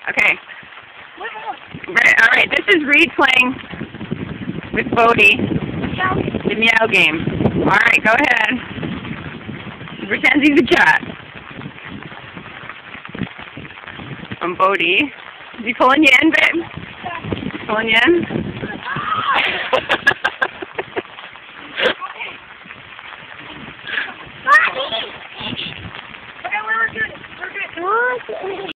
Okay. Right, all right, this is Reed playing with Bodie. The meow game. All right, go ahead. Pretend he's a cat. From Bodie. Is he pulling you in, babe? Pulling you in?